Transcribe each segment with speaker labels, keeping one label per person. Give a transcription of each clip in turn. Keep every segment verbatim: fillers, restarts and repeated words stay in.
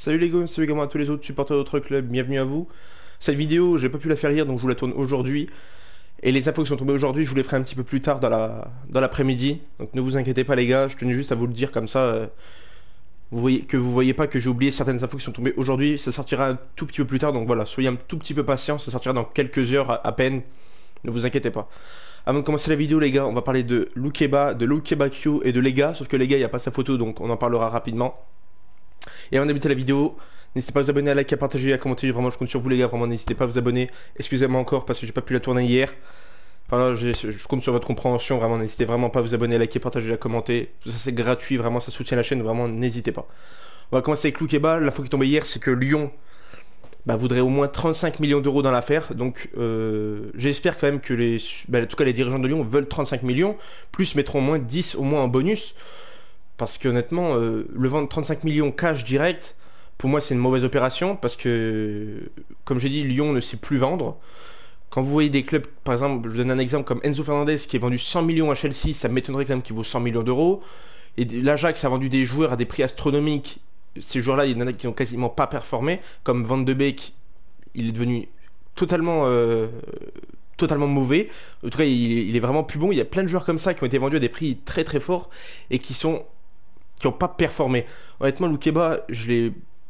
Speaker 1: Salut les gars, salut également à tous les autres supporters d'autres clubs, bienvenue à vous. Cette vidéo, j'ai pas pu la faire hier donc je vous la tourne aujourd'hui. Et les infos qui sont tombées aujourd'hui, je vous les ferai un petit peu plus tard dans la dans l'après-midi. Donc ne vous inquiétez pas les gars, je tenais juste à vous le dire comme ça. euh, vous voyez, que vous voyez pas que j'ai oublié certaines infos qui sont tombées aujourd'hui. Ça sortira un tout petit peu plus tard, donc voilà, soyez un tout petit peu patient, ça sortira dans quelques heures à, à peine. Ne vous inquiétez pas. Avant de commencer la vidéo les gars, on va parler de Loukeba, de Loukeba Q et de Lega. Sauf que Lega, il n'y a pas sa photo, donc on en parlera rapidement. Et avant de débuter la vidéo, n'hésitez pas à vous abonner, à liker, à partager, à commenter. Vraiment, je compte sur vous, les gars. Vraiment, n'hésitez pas à vous abonner. Excusez-moi encore parce que j'ai pas pu la tourner hier. Enfin, là, je compte sur votre compréhension. Vraiment, n'hésitez vraiment pas à vous abonner, à liker, à partager, à commenter. Tout ça, c'est gratuit. Vraiment, ça soutient la chaîne. Vraiment, n'hésitez pas. On va commencer avec Loukeba. L'info qui est tombée hier, c'est que Lyon bah, voudrait au moins trente-cinq millions d'euros dans l'affaire. Donc, euh, j'espère quand même que les, bah, en tout cas, les dirigeants de Lyon veulent trente-cinq millions, plus mettront au moins dix au moins en bonus. Parce que honnêtement, euh, le vendre trente-cinq millions cash direct, pour moi c'est une mauvaise opération. Parce que, comme j'ai dit, Lyon ne sait plus vendre. Quand vous voyez des clubs, par exemple, je donne un exemple comme Enzo Fernandez qui est vendu cent millions à Chelsea, ça m'étonnerait quand même qu'il vaut cent millions d'euros. Et l'Ajax a vendu des joueurs à des prix astronomiques. Ces joueurs-là, il y en a qui n'ont quasiment pas performé, comme Van de Beek, il est devenu totalement, euh, totalement mauvais. En tout cas, il, il est vraiment plus bon. Il y a plein de joueurs comme ça qui ont été vendus à des prix très très forts et qui sont qui n'ont pas performé. Honnêtement, Loukeba, je l'ai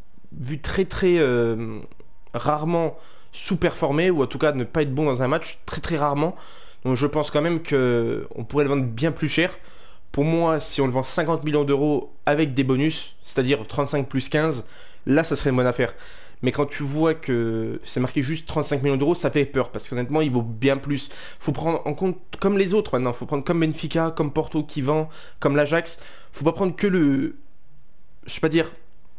Speaker 1: vu très très euh, rarement sous-performer, ou en tout cas ne pas être bon dans un match, très très rarement. Donc je pense quand même qu'on pourrait le vendre bien plus cher. Pour moi, si on le vend cinquante millions d'euros avec des bonus, c'est-à-dire trente-cinq plus quinze, là ça serait une bonne affaire. Mais quand tu vois que c'est marqué juste trente-cinq millions d'euros, ça fait peur. Parce qu'honnêtement, il vaut bien plus. Faut prendre en compte comme les autres maintenant. Faut prendre comme Benfica, comme Porto qui vend, comme l'Ajax. Faut pas prendre que le... Je sais pas dire...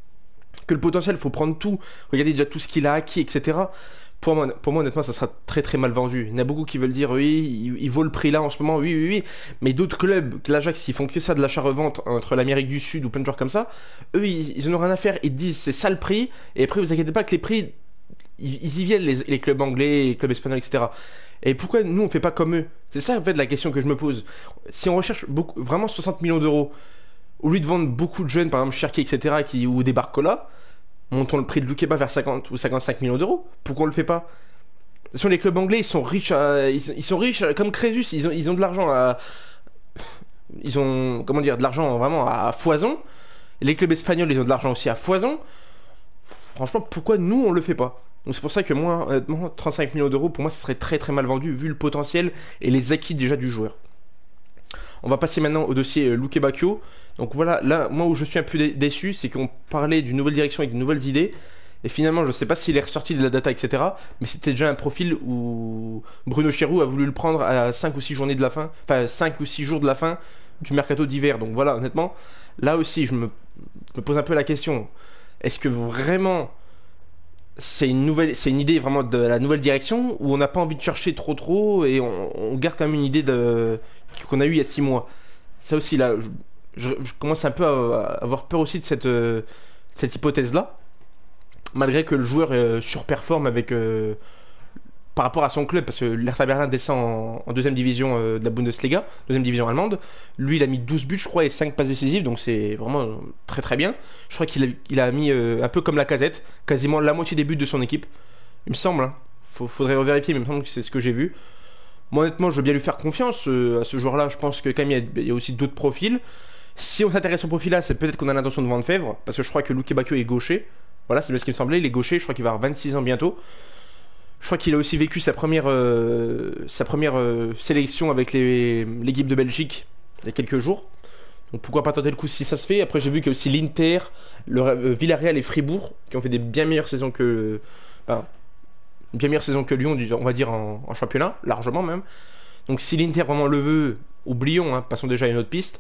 Speaker 1: Que le potentiel, faut prendre tout. Regardez déjà tout ce qu'il a acquis, et cetera. Pour moi, pour moi, honnêtement, ça sera très très mal vendu. Il y en a beaucoup qui veulent dire, oui, il, il vaut le prix là en ce moment, oui, oui, oui. Mais d'autres clubs, l'Ajax, ils font que ça de l'achat-revente entre l'Amérique du Sud ou plein de joueurs comme ça. Eux, ils, ils en ont rien à faire. Ils disent, c'est ça le prix. Et après, vous inquiétez pas que les prix, ils, ils y viennent, les, les clubs anglais, les clubs espagnols, et cetera. Et pourquoi nous, on fait pas comme eux? C'est ça, en fait, la question que je me pose. Si on recherche beaucoup, vraiment soixante millions d'euros, au lieu de vendre beaucoup de jeunes, par exemple Cherki, et cetera, qui, ou des Barcola, montons le prix de Loukeba vers cinquante ou cinquante-cinq millions d'euros. Pourquoi on le fait pas? Sur les clubs anglais, ils sont riches, à- ils, ils sont riches à- comme Crésus, ils ont, ils ont de l'argent à... Ils ont, comment dire, de l'argent vraiment à, à foison. Les clubs espagnols, ils ont de l'argent aussi à foison. Franchement, pourquoi nous, on le fait pas? Donc c'est pour ça que moi, honnêtement, trente-cinq millions d'euros, pour moi, ça serait très très mal vendu, vu le potentiel et les acquis déjà du joueur. On va passer maintenant au dossier euh, Loukeba Kyo. Donc voilà, là, moi où je suis un peu dé- déçu, c'est qu'on parlait d'une nouvelle direction et de nouvelles idées. Et finalement, je ne sais pas s'il est ressorti de la data, et cetera. Mais c'était déjà un profil où Bruno Chéroux a voulu le prendre à cinq ou six journées de la fin, enfin cinq ou six jours de la fin du mercato d'hiver. Donc voilà, honnêtement, là aussi, je me, je me pose un peu la question. Est-ce que vraiment c'est une nouvelle, c'est une idée vraiment de la nouvelle direction, ou on n'a pas envie de chercher trop trop et on, on garde quand même une idée de qu'on a eue il y a six mois. Ça aussi là, je, je- je commence un peu à, à avoir peur aussi de cette, euh, cette hypothèse-là, malgré que le joueur euh, surperforme avec euh, par rapport à son club, parce que l'Hertha Berlin descend en, en deuxième division euh, de la Bundesliga, deuxième division allemande. Lui, il a mis douze buts, je crois, et cinq passes décisives, donc c'est vraiment euh, très très bien. Je crois qu'il a, il a mis euh, un peu comme la Casette, quasiment la moitié des buts de son équipe. Il me semble, hein. Faut- faudrait revérifier, mais il me semble que c'est ce que j'ai vu. Moi, honnêtement, je veux bien lui faire confiance euh, à ce joueur-là. Je pense que quand même, il y a, il y a aussi d'autres profils. Si on s'intéresse au profil-là, c'est peut-être qu'on a l'intention de vendre Fèvre, parce que je crois que Luke Bakio est gaucher. Voilà, c'est bien ce qui me semblait. Il est gaucher, je crois qu'il va avoir vingt-six ans bientôt. Je crois qu'il a aussi vécu sa première, euh, sa première euh, sélection avec les- l'équipe de Belgique il y a quelques jours. Donc pourquoi pas tenter le coup si ça se fait. Après, j'ai vu qu'il y a aussi l'Inter, le euh, Villarreal et Fribourg qui ont fait des bien meilleures saisons que. Enfin, bien meilleure saison que Lyon, disons, on va dire en, en championnat, largement même. Donc si l'Inter vraiment le veut, oublions, hein, passons déjà à une autre piste.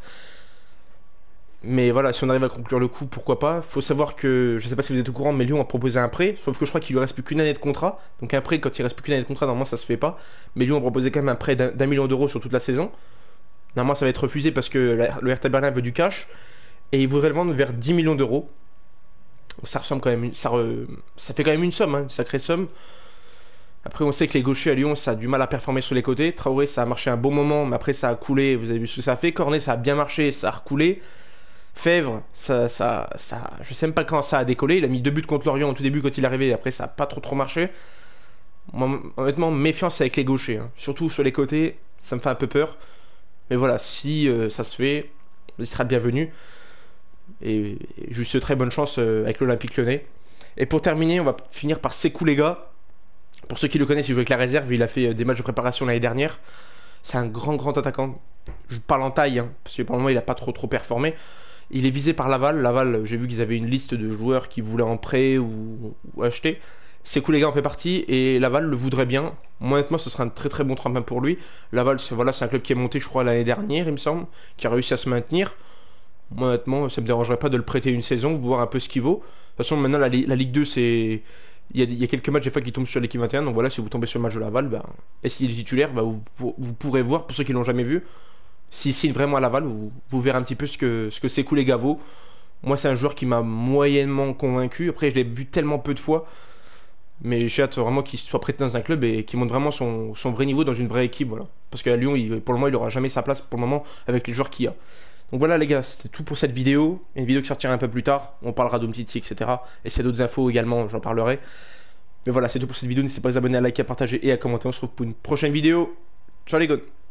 Speaker 1: Mais voilà, si on arrive à conclure le coup, pourquoi pas. Faut savoir que, je sais pas si vous êtes au courant, mais Lyon a proposé un prêt, sauf que je crois qu'il lui reste plus qu'une année de contrat. Donc un prêt, quand il reste plus qu'une année de contrat, normalement ça se fait pas. Mais Lyon a proposé quand même un prêt d'un d'un million d'euros sur toute la saison. Normalement ça va être refusé parce que la- le Hertha Berlin veut du cash. Et il voudrait le vendre vers dix millions d'euros. Donc ça ressemble quand même, une- ça, re- ça fait quand même une somme, hein, une sacrée somme. Après, on sait que les gauchers à Lyon, ça a du mal à performer sur les côtés. Traoré, ça a marché un bon moment, mais après, ça a coulé. Vous avez vu ce que ça a fait. Cornet, ça a bien marché, ça a recoulé. Fèvre, ça, ça, ça, je sais même pas quand ça a décollé. Il a mis deux buts contre Lorient au tout début quand il est arrivé. Et après, ça a pas trop trop marché. Moi, honnêtement, méfiance avec les gauchers, hein. Surtout sur les côtés, ça me fait un peu peur. Mais voilà, si euh, ça se fait, il sera le bienvenu. Et, et je lui souhaite très bonne chance euh, avec l'Olympique Lyonnais. Et pour terminer, on va finir par Sékou Lega. Pour ceux qui le connaissent, il joue avec la réserve. Il a fait euh, des matchs de préparation l'année dernière. C'est un grand, grand attaquant. Je parle en taille, hein, parce que pour le moment, il n'a pas trop, trop performé. Il est visé par Laval. Laval, j'ai vu qu'ils avaient une liste de joueurs qui voulaient en prêt ou, ou acheter. Sékou Lega en fait partie et Laval le voudrait bien. Moi, honnêtement, ce serait un très très bon tremplin pour lui. Laval, c'est voilà, c'est un club qui est monté, je crois, l'année dernière, il me semble, qui a réussi à se maintenir. Moi, honnêtement, ça me dérangerait pas de le prêter une saison, voir un peu ce qu'il vaut. De toute façon, maintenant, la, la Ligue deux, c'est. Il y, a, il y a quelques matchs des fois qui tombent sur l'équipe vingt et un. Donc voilà, si vous tombez sur le match de Laval, ben, est-ce qu'il est titulaire, ben, vous, vous pourrez voir, pour ceux qui l'ont jamais vu, s'il signe vraiment à Laval, vous, vous verrez un petit peu ce que, ce que Sékou Lega vaut. Moi, c'est un joueur qui m'a moyennement convaincu. Après, je l'ai vu tellement peu de fois. Mais j'ai hâte vraiment qu'il soit prêté dans un club et qu'il montre vraiment son, son vrai niveau dans une vraie équipe. Voilà. Parce qu'à Lyon, il, pour le moment, il n'aura jamais sa place pour le moment avec les joueurs qu'il y a. Donc voilà les gars, c'était tout pour cette vidéo. Une vidéo qui sortira un peu plus tard. On parlera d'Umtiti, et cetera. Et s'il y a d'autres infos également, j'en parlerai. Mais voilà, c'est tout pour cette vidéo. N'hésitez pas à vous abonner, à liker, à partager et à commenter. On se retrouve pour une prochaine vidéo. Ciao les gars.